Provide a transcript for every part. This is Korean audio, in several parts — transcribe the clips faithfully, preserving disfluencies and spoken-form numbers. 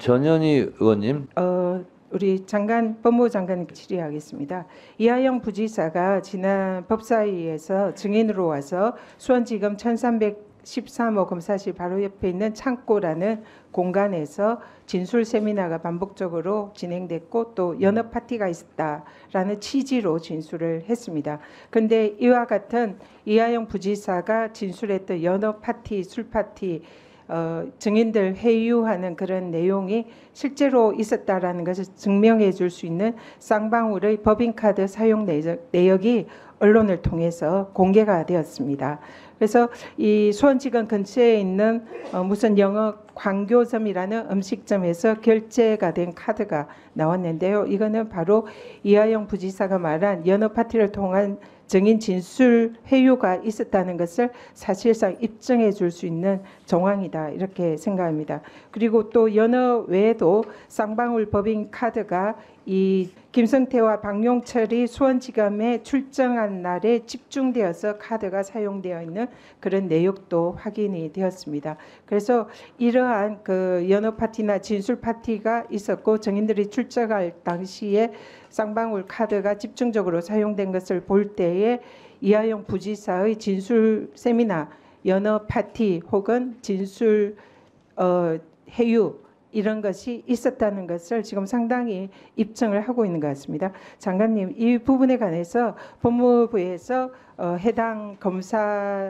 전현희 의원님. 어, 우리 장관 법무부 장관 질의하겠습니다. 이하영 부지사가 지난 법사위에서 증인으로 와서 수원지검 천삼백십삼 호 검사실 바로 옆에 있는 창고라는 공간에서 진술 세미나가 반복적으로 진행됐고 또 연어 파티가 있었다라는 취지로 진술을 했습니다. 그런데 이와 같은 이하영 부지사가 진술했던 연어 파티, 술 파티 어, 증인들 회유하는 그런 내용이 실제로 있었다라는 것을 증명해 줄 수 있는 쌍방울의 법인카드 사용 내역이 언론을 통해서 공개가 되었습니다. 그래서 이 수원지검 근처에 있는 어, 무슨 영어 광교점이라는 음식점에서 결제가 된 카드가 나왔는데요. 이거는 바로 이하영 부지사가 말한 연어 파티를 통한 증인 진술 회유가 있었다는 것을 사실상 입증해 줄 수 있는 정황이다 이렇게 생각합니다. 그리고 또 연어 외에도 쌍방울 법인 카드가 이 김성태와 박용철이 수원지검에 출정한 날에 집중되어서 카드가 사용되어 있는 그런 내역도 확인이 되었습니다. 그래서 이러한 그 연어 파티나 진술 파티가 있었고 증인들이 출정할 당시에 쌍방울 카드가 집중적으로 사용된 것을 볼 때에 이하영 부지사의 진술 세미나, 연어 파티 혹은 진술 어, 회유 이런 것이 있었다는 것을 지금 상당히 입증을 하고 있는 것 같습니다. 장관님, 이 부분에 관해서 법무부에서 어, 해당 검사를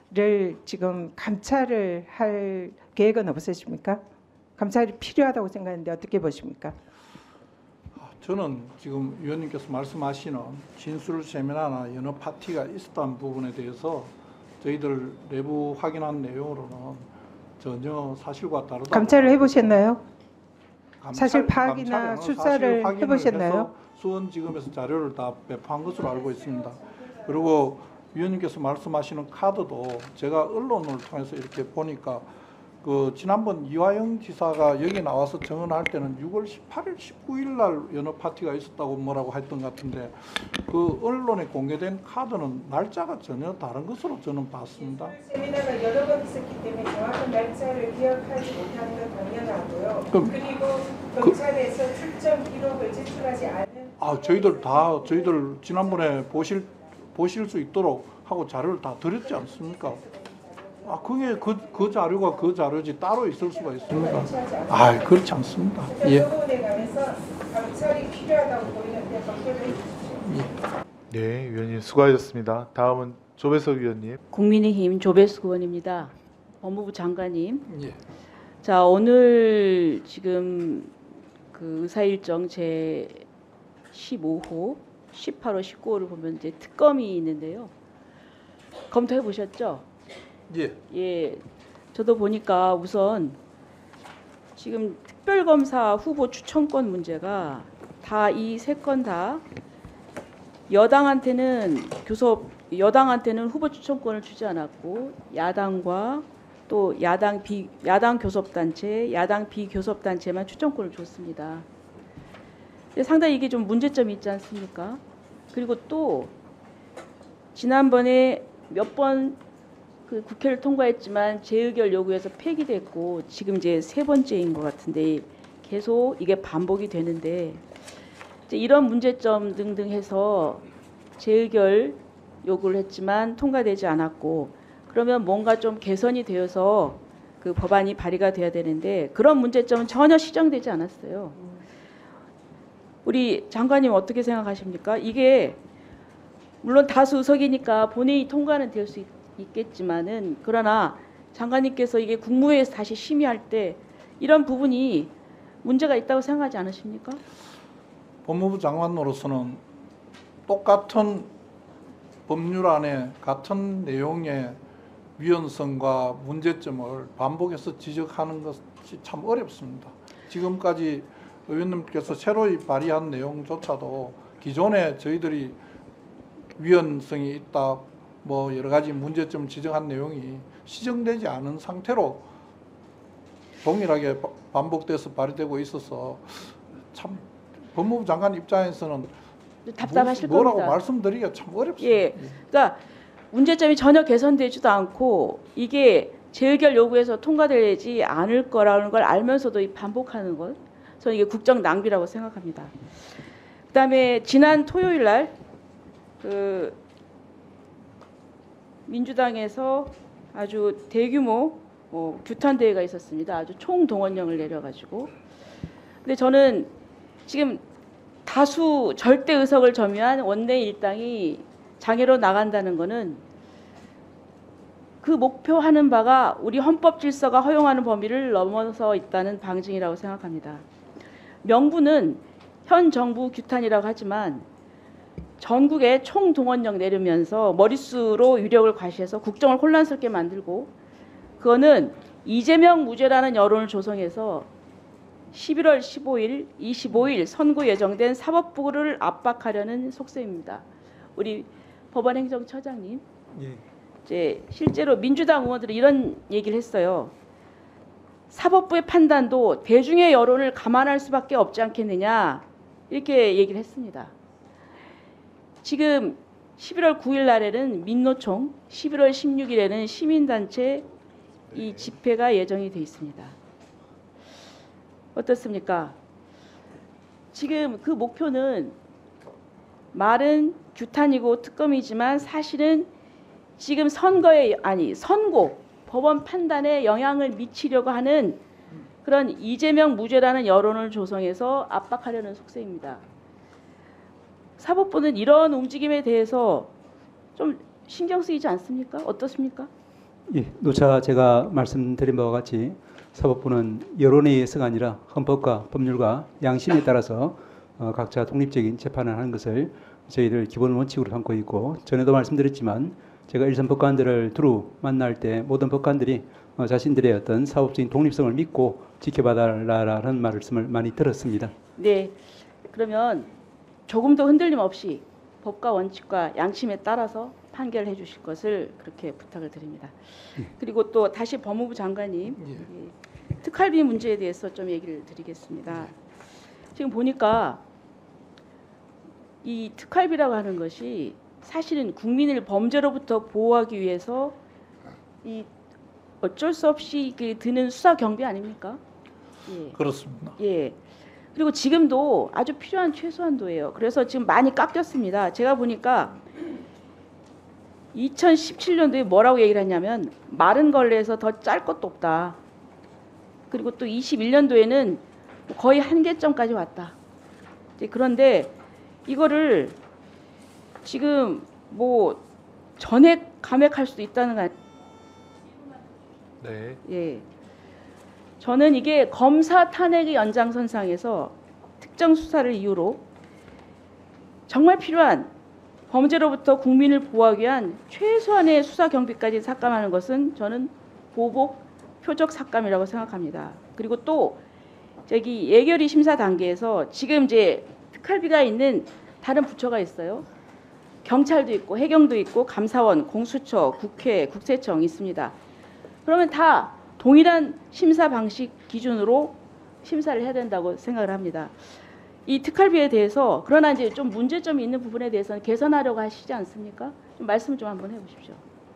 지금 감찰을 할 계획은 없으십니까? 감찰이 필요하다고 생각하는데 어떻게 보십니까? 저는 지금 위원님께서 말씀하시는 진술 세미나나 연어 파티가 있었다는 부분에 대해서 저희들 내부 확인한 내용으로는 전혀 사실과 다르다. 감찰을 해보셨나요? 감찰, 사실 파악이나 수사를 해보셨나요? 수원지검에서 자료를 다 배포한 것으로 알고 있습니다. 그리고 위원님께서 말씀하시는 카드도 제가 언론을 통해서 이렇게 보니까 그 지난번 이화영 지사가 여기 나와서 증언할 때는 유월 십팔일, 십구일 날 연어 파티가 있었다고 뭐라고 했던 것 같은데 그 언론에 공개된 카드는 날짜가 전혀 다른 것으로 저는 봤습니다. 세미나가 여러 번 있었기 때문에 정확한 날짜를 기억하지 못하는 건 당연하고요. 그럼, 그리고 검찰에서 그, 출정 기록을 제출하지 않은 아 저희들 다 저희들 지난번에 보실 보실 수 있도록 하고 자료를 다 드렸지 않습니까? 아 그게 그, 그 자료가 그 자료지 따로 있을 수가 있습니까? 아 그렇지 않습니다. 예. 그 부분에 관해서 감찰이 필요하다고 보이는데 답변을 해주십시오. 네, 위원님 수고하셨습니다. 다음은 조배석 위원님. 국민의힘 조배석 의원입니다. 법무부 장관님. 예. 자 오늘 지금 그 의사일정 제 십오 호, 십팔 호, 십구 호를 보면 이제 특검이 있는데요. 검토해 보셨죠? 예. 예, 저도 보니까 우선 지금 특별검사 후보 추천권 문제가 다 이 세 건 다 여당한테는 교섭 여당한테는 후보 추천권을 주지 않았고 야당과 또 야당 비 야당 교섭단체, 야당 비교섭단체만 추천권을 줬습니다. 근데 상당히 이게 좀 문제점이 있지 않습니까? 그리고 또 지난번에 몇번 그 국회를 통과했지만 재의결 요구해서 폐기됐고 지금 이제 세 번째인 것 같은데 계속 이게 반복이 되는데 이제 이런 문제점 등등 해서 재의결 요구를 했지만 통과되지 않았고 그러면 뭔가 좀 개선이 되어서 그 법안이 발의가 돼야 되는데 그런 문제점은 전혀 시정되지 않았어요. 우리 장관님 어떻게 생각하십니까? 이게 물론 다수 의석이니까 본회의 통과는 될 수 있 있겠지만은 그러나 장관님께서 이게 국무회에서 다시 심의할 때 이런 부분이 문제가 있다고 생각하지 않으십니까? 법무부 장관으로서는 똑같은 법률안에 같은 내용의 위헌성과 문제점을 반복해서 지적하는 것이 참 어렵습니다. 지금까지 의원님께서 새로이 발의한 내용조차도 기존에 저희들이 위헌성이 있다 뭐 여러 가지 문제점 지적한 내용이 시정되지 않은 상태로 동일하게 반복돼서 발의되고 있어서 참 법무부 장관 입장에서는 답답하실 뭐라고 겁니다. 말씀드리기가 참 어렵습니다. 예, 그러니까 문제점이 전혀 개선되지도 않고 이게 재의결 요구해서 통과되지 않을 거라는 걸 알면서도 이 반복하는 것, 저는 이게 국정 낭비라고 생각합니다. 그다음에 지난 토요일 날그 민주당에서 아주 대규모 어, 규탄 대회가 있었습니다. 아주 총동원령을 내려가지고. 근데 저는 지금 다수 절대 의석을 점유한 원내 일당이 장애로 나간다는 것은 그 목표하는 바가 우리 헌법 질서가 허용하는 범위를 넘어서 있다는 방증이라고 생각합니다. 명분은 현 정부 규탄이라고 하지만 전국에 총동원령 내리면서 머릿수로 유력을 과시해서 국정을 혼란스럽게 만들고, 그거는 이재명 무죄라는 여론을 조성해서 십일월 십오일, 이십오일 선고 예정된 사법부를 압박하려는 속셈입니다. 우리 법원행정처장님, 예. 이제 실제로 민주당 의원들이 이런 얘기를 했어요. 사법부의 판단도 대중의 여론을 감안할 수밖에 없지 않겠느냐, 이렇게 얘기를 했습니다. 지금 십일월 구일 날에는 민노총, 십일월 십육일에는 시민단체 이 집회가 예정이 돼 있습니다. 어떻습니까? 지금 그 목표는 말은 규탄이고 특검이지만 사실은 지금 선거에, 아니 선고, 법원 판단에 영향을 미치려고 하는 그런 이재명 무죄라는 여론을 조성해서 압박하려는 속셈입니다. 사법부는 이런 움직임에 대해서 좀 신경 쓰이지 않습니까? 어떻습니까? 예, 노차 제가 말씀드린 바와 같이 사법부는 여론에 의해서가 아니라 헌법과 법률과 양심에 따라서 어, 각자 독립적인 재판을 하는 것을 저희들 기본 원칙으로 삼고 있고, 전에도 말씀드렸지만 제가 일선 법관들을 두루 만날 때 모든 법관들이 어, 자신들의 어떤 사법적인 독립성을 믿고 지켜봐달라는 말씀을 많이 들었습니다. 네, 그러면 조금 더 흔들림 없이 법과 원칙과 양심에 따라서 판결해 주실 것을 그렇게 부탁을 드립니다. 그리고 또 다시 법무부 장관님, 이 특활비 문제에 대해서 좀 얘기를 드리겠습니다. 지금 보니까 이 특활비라고 하는 것이 사실은 국민을 범죄로부터 보호하기 위해서 이 어쩔 수 없이 드는 수사 경비 아닙니까? 예. 그렇습니다. 예. 그리고 지금도 아주 필요한 최소한도예요. 그래서 지금 많이 깎였습니다. 제가 보니까 이천십칠년도에 뭐라고 얘기를 했냐면 마른 걸레에서 더 짤 것도 없다. 그리고 또 이십일년도에는 거의 한계점까지 왔다. 그런데 이거를 지금 뭐 전액 감액할 수도 있다는 거. 네. 예. 저는 이게 검사 탄핵의 연장선상에서 특정 수사를 이유로 정말 필요한 범죄로부터 국민을 보호하기 위한 최소한의 수사 경비까지 삭감하는 것은 저는 보복 표적 삭감이라고 생각합니다. 그리고 또 저기 예결위 심사 단계에서 지금 이제 특활비가 있는 다른 부처가 있어요. 경찰도 있고 해경도 있고 감사원, 공수처, 국회, 국세청 있습니다. 그러면 다 동일한 심사 방식 기준으로 심사를 해야 된다고 생각을 합니다. 이 특활비에 대해서 그러나 이제 좀 문제점이 있는 부분에 대해서는 개선하려고 하시지 않습니까? 좀 말씀 좀 한번 해보십시오.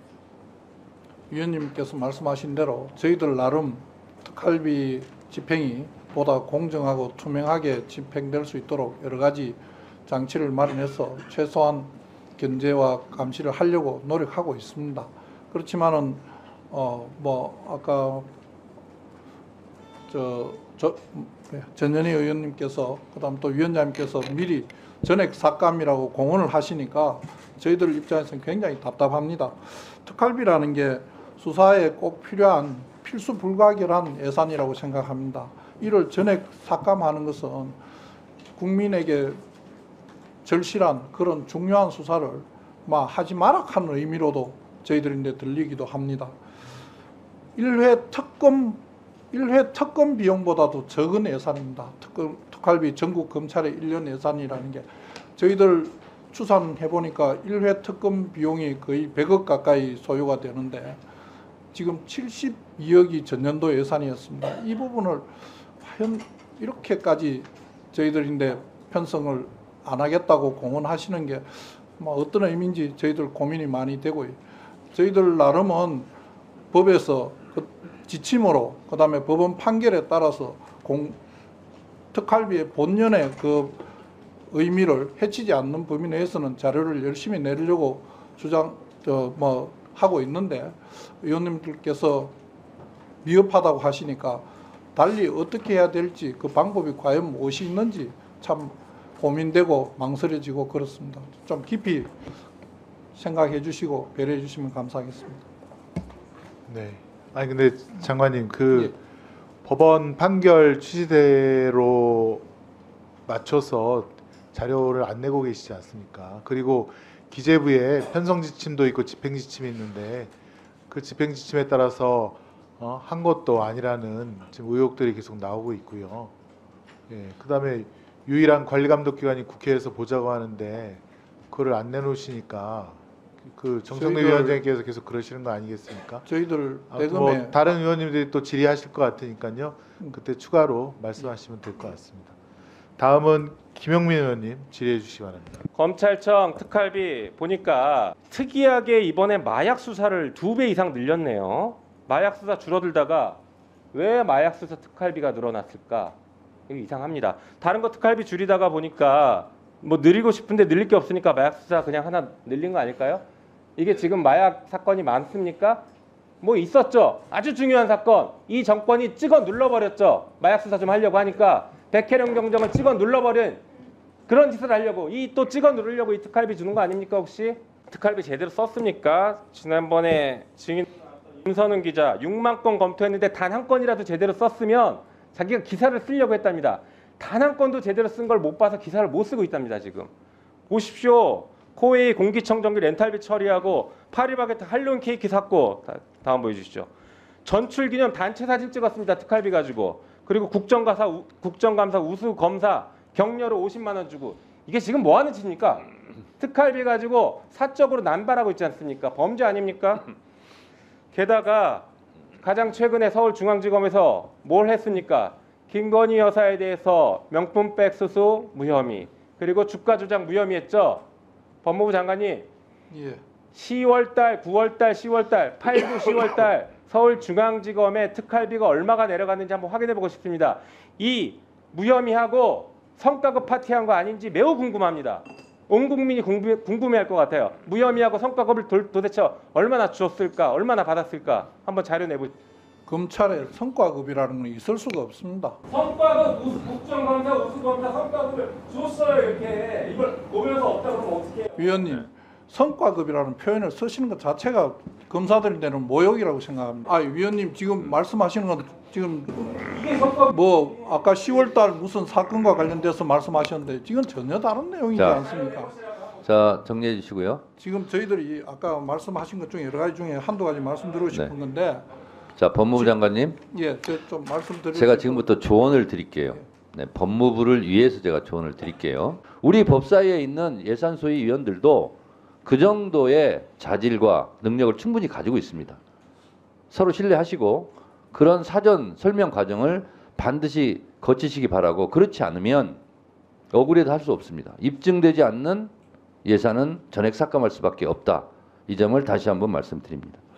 위원님께서 말씀하신 대로 저희들 나름 특활비 집행이 보다 공정하고 투명하게 집행될 수 있도록 여러 가지 장치를 마련해서 최소한 견제와 감시를 하려고 노력하고 있습니다. 그렇지만은 어 뭐 아까 저, 저 전현희 의원님께서 그다음 또 위원장님께서 미리 전액 삭감이라고 공언을 하시니까 저희들 입장에서는 굉장히 답답합니다. 특활비라는 게 수사에 꼭 필요한 필수 불가결한 예산이라고 생각합니다. 이를 전액 삭감하는 것은 국민에게 절실한 그런 중요한 수사를 막 하지 마라 하는 의미로도 저희들인데 들리기도 합니다. 일 회 특검 일 회 특검 비용보다도 적은 예산입니다. 특검, 특활비 전국 검찰의 일 년 예산이라는 게 저희들 추산해 보니까 일 회 특검 비용이 거의 백억 가까이 소요가 되는데 지금 칠십이억이 전년도 예산이었습니다. 이 부분을 과연 이렇게까지 저희들인데 편성을 안 하겠다고 공언하시는 게 뭐 어떤 의미인지 저희들 고민이 많이 되고요. 저희들 나름은 법에서 지침으로 그다음에 법원 판결에 따라서 공, 특활비의 본연의 그 의미를 해치지 않는 범위 내에서는 자료를 열심히 내려고 주장 저 뭐 하고 있는데 의원님들께서 미흡하다고 하시니까 달리 어떻게 해야 될지 그 방법이 과연 무엇이 있는지 참 고민되고 망설여지고 그렇습니다. 좀 깊이 생각해 주시고 배려해 주시면 감사하겠습니다. 네. 아니 근데 장관님 그 예. 법원 판결 취지대로 맞춰서 자료를 안 내고 계시지 않습니까? 그리고 기재부에 편성 지침도 있고 집행 지침이 있는데 그 집행 지침에 따라서 어, 한 것도 아니라는 지금 의혹들이 계속 나오고 있고요. 예. 그다음에 유일한 관리 감독 기관이 국회에서 보자고 하는데 그거를 안 내놓으시니까 그 정청래 저희들- 위원장님께서 계속 그러시는 거 아니겠습니까? 저희들 아무튼 대금에 뭐 다른 의원님들이 또 질의하실 것 같으니까요. 음. 그때 추가로 말씀하시면 될 것 같습니다. 다음은 김영민 의원님 질의해 주시기 바랍니다. 검찰청 특활비 보니까 특이하게 이번에 마약 수사를 두 배 이상 늘렸네요. 마약 수사 줄어들다가 왜 마약 수사 특활비가 늘어났을까? 이거 이상합니다. 다른 거 특활비 줄이다가 보니까 뭐 늘리고 싶은데 늘릴 게 없으니까 마약 수사 그냥 하나 늘린 거 아닐까요? 이게 지금 마약 사건이 많습니까? 뭐 있었죠. 아주 중요한 사건. 이 정권이 찍어 눌러버렸죠. 마약 수사 좀 하려고 하니까 백혜령 경정을 찍어 눌러버린 그런 짓을 하려고 이 또 찍어 누르려고 이 특활비 주는 거 아닙니까 혹시? 특활비 제대로 썼습니까? 지난번에 증인 임선웅 기자 육만 건 검토했는데 단 한 건이라도 제대로 썼으면 자기가 기사를 쓰려고 했답니다. 단 한 건도 제대로 쓴 걸 못 봐서 기사를 못 쓰고 있답니다. 지금 보십시오. 코웨이 공기청정기 렌탈비 처리하고 파리바게트 할로윈 케이크 샀고 다, 다음 보여주시죠. 전출기념 단체 사진 찍었습니다. 특활비 가지고. 그리고 국정감사 우, 국정감사 우수 검사 격려로 오십만 원 주고 이게 지금 뭐 하는 짓입니까? 특활비 가지고 사적으로 남발하고 있지 않습니까? 범죄 아닙니까? 게다가 가장 최근에 서울중앙지검에서 뭘 했습니까? 김건희 여사에 대해서 명품백 수수 무혐의 그리고 주가 조작 무혐의했죠. 법무부 장관님 예. 시월달, 구월달, 시월달, 팔 구, 시월달 서울중앙지검의 특활비가 얼마가 내려갔는지 한번 확인해보고 싶습니다. 이 무혐의하고 성과급 파티한 거 아닌지 매우 궁금합니다. 온 국민이 궁금해, 궁금해할 것 같아요. 무혐의하고 성과급을 도, 도대체 얼마나 주었을까, 얼마나 받았을까 한번 자료 내보시죠. 검찰에 성과급이라는 건 있을 수가 없습니다. 성과급 우수, 국정감사, 우수검사 성과급을 줬어요 이렇게. 이걸 보면서 없다 그러면 어떻게 해요? 위원님, 성과급이라는 표현을 쓰시는 것 자체가 검사들한테는 모욕이라고 생각합니다. 아, 위원님 지금 말씀하시는 건 지금 이게 성과급 뭐 아까 시월달 무슨 사건과 관련돼서 말씀하셨는데 지금 전혀 다른 내용이지 자. 않습니까? 자, 정리해 주시고요. 지금 저희들이 아까 말씀하신 것 중에 여러 가지 중에 한두 가지 말씀드리고 싶은 네. 건데 자, 법무부 장관님, 예, 저 좀 말씀드리고 제가 싶은- 지금부터 조언을 드릴게요. 네, 법무부를 위해서 제가 조언을 드릴게요. 우리 법사위에 있는 예산소위 위원들도 그 정도의 자질과 능력을 충분히 가지고 있습니다. 서로 신뢰하시고 그런 사전 설명 과정을 반드시 거치시기 바라고, 그렇지 않으면 억울해도 할 수 없습니다. 입증되지 않는 예산은 전액 삭감할 수밖에 없다. 이 점을 다시 한번 말씀드립니다.